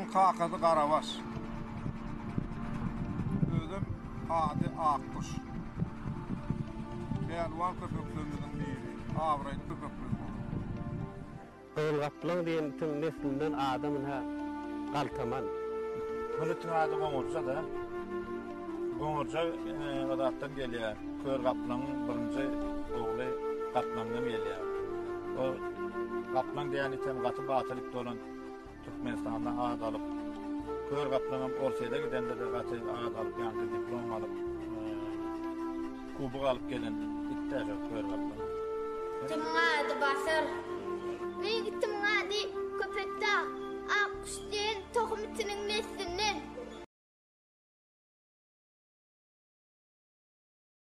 kakadı Karabaş. Özüm adi Akkuş. Pelvan köpeklerimizin biri. Avraylı köpeklerimiz. Kıylgaplan diýen tüm neslinden adamın ha galtaman. Bunun adı Goňurja da. Goňurja adatdan gelýär. Kör gaplanyň birinji ogly Gatmandan gelýär. O Gatman diýen item gaty batylyk dolan Türkmenistandan ad alyp Kör gaplanyň Orsiýada gidende de gaty ad alyp ýa-da diplom alyp kubuk alyp gelen itler Kör gaplan. Tımğa adı Basır. Ben gittim adi köpekta Akkuş diyen tohum itinin neslinden